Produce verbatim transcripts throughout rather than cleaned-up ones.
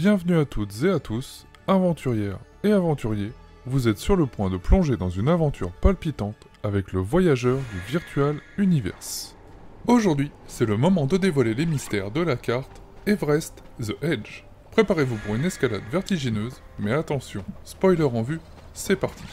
Bienvenue à toutes et à tous, aventurières et aventuriers, vous êtes sur le point de plonger dans une aventure palpitante avec le voyageur du Virtual Universe. Aujourd'hui, c'est le moment de dévoiler les mystères de la carte Everest The Edge. Préparez-vous pour une escalade vertigineuse, mais attention, spoiler en vue, c'est parti.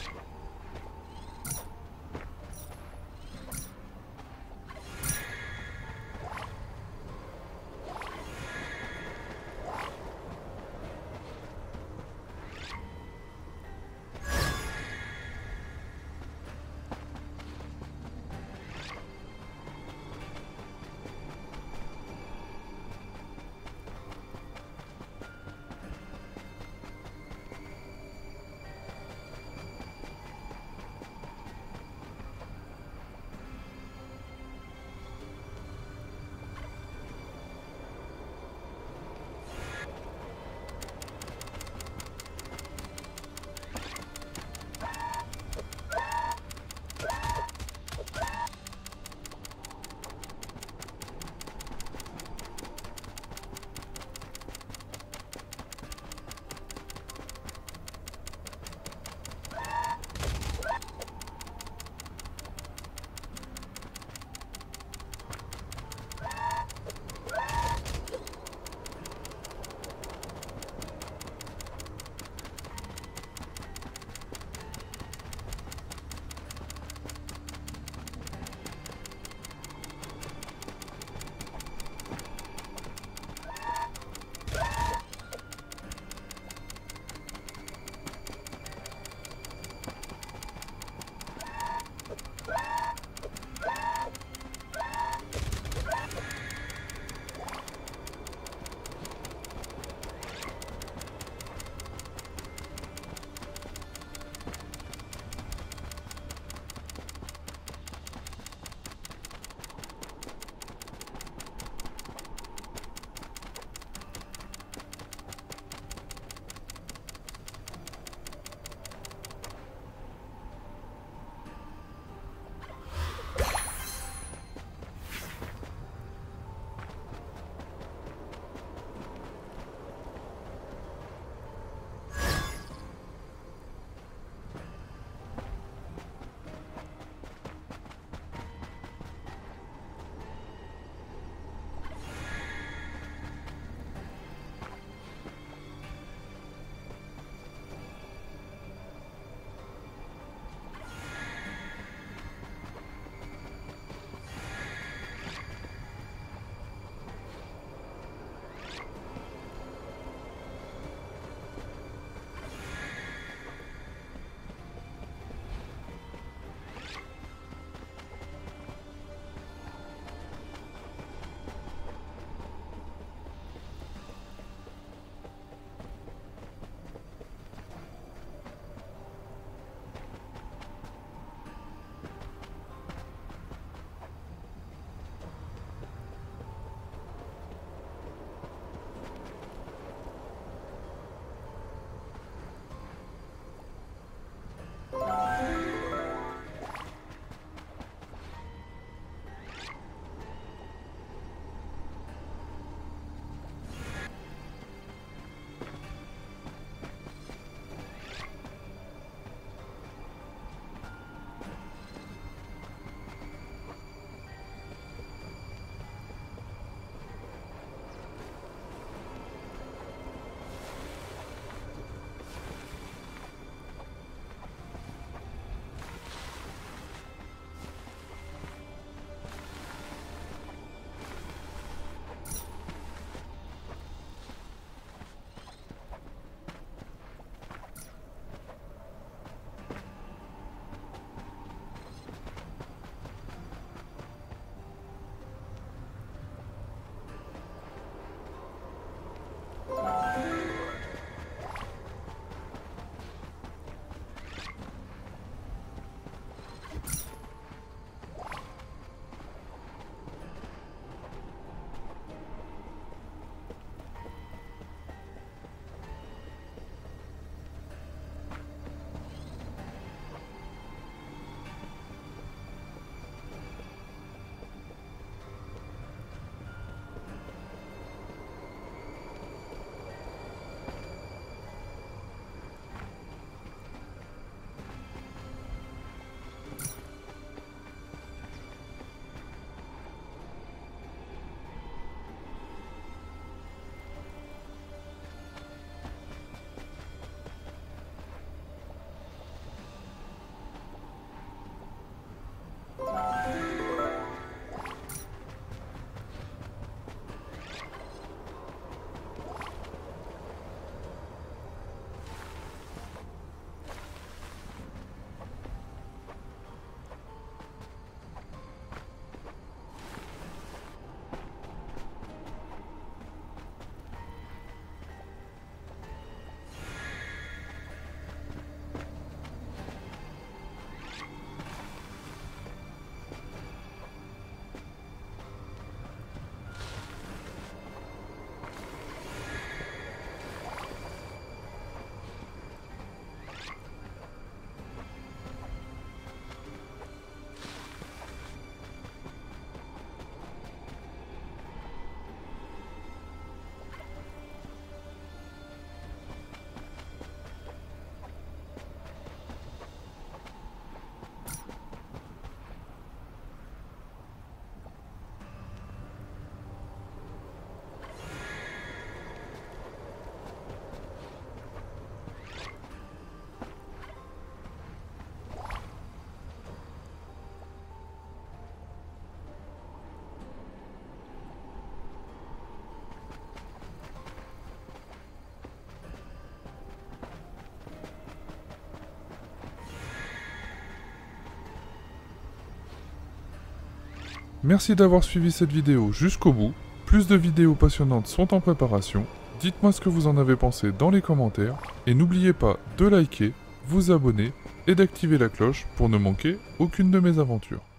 Merci d'avoir suivi cette vidéo jusqu'au bout. Plus de vidéos passionnantes sont en préparation. Dites-moi ce que vous en avez pensé dans les commentaires. Et n'oubliez pas de liker, vous abonner et d'activer la cloche pour ne manquer aucune de mes aventures.